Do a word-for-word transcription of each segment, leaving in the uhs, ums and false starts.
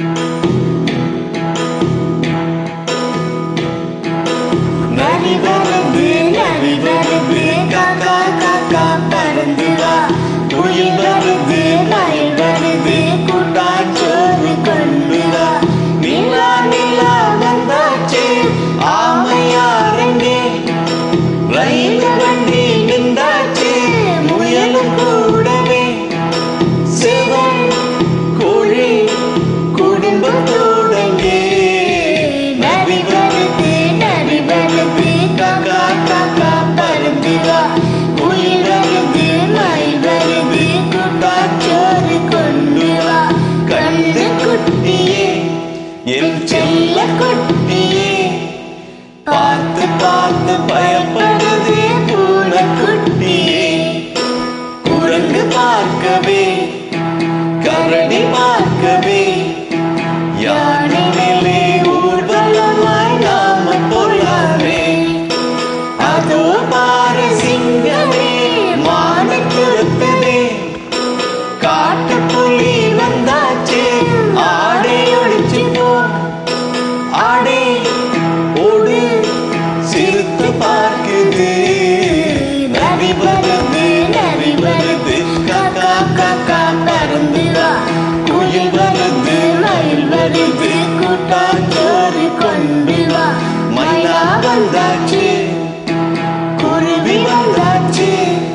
நரி வருது நரி வருது காக்கா காக்கா பறந்து வா. குயில் வருது மயில் வருது கூட்டாஞ்சோறு கொண்டு வா. நிலா நிலா வந்தாச்சு ஆமையாரங்கே. ரயில் வண்டி நின்றாச்சு முயலும் கூடவே. சேவல் கோழி குடும்பத்தோடங்கே. நரி வருது நரி வருது காக்கா காக்கா பறந்து வா. குயில் வருது மயில் வருது கூட்டாச்சோறு கொண்டு வா. கண்டு குட்டியே என் செல்ல குட்டியே பார்த்து பார்த்து பயப்படுது பூனைக்குட்டியே. குரங்கு பார்க்கவே கரடி பார்க்கவே யானை மேலே ஊர்வலமாய் நாம போலாமே. அதோ பாரு சிங்கமே மானை துரத்துதே. காட்டு புலி வந்தாச்சு ஆடை ஒழிச்சு போ. ஆடை ஓடு சிறுத்து பார்க்குது. நரி வருது நரி வருது காக்கா காக்கா பறந்து வா. குயில் வருது மயில் வருது கூட்டாஞ்சோறு கொண்டு வா. மயிலா வந்தாச்சு குருவி வந்தாச்சு.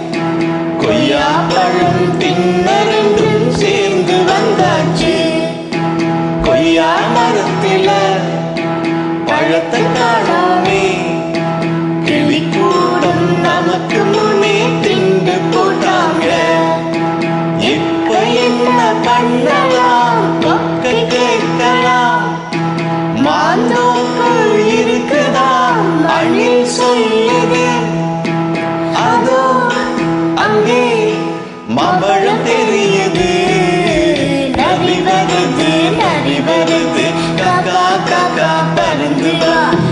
கொய்யா பழம் தின்ன ரெண்டும் சேர்ந்து வந்தாச்சு. கொய்யா மரத்தில பழத்தை காணோமே. கிளி கூட்டம் நமக்கு முன்னே திண்டு போட்டாங்க. இப்ப என்ன பண்ணலாம் கொக்கை கேட்கலாம். மாந்தோப்பு இருக்குதா அணில் சொல்லுது. அதோ அங்கே மாம்பழம் தெரியுது. நரி வருது நரி வருது காக்கா காக்கா பறந்து வா.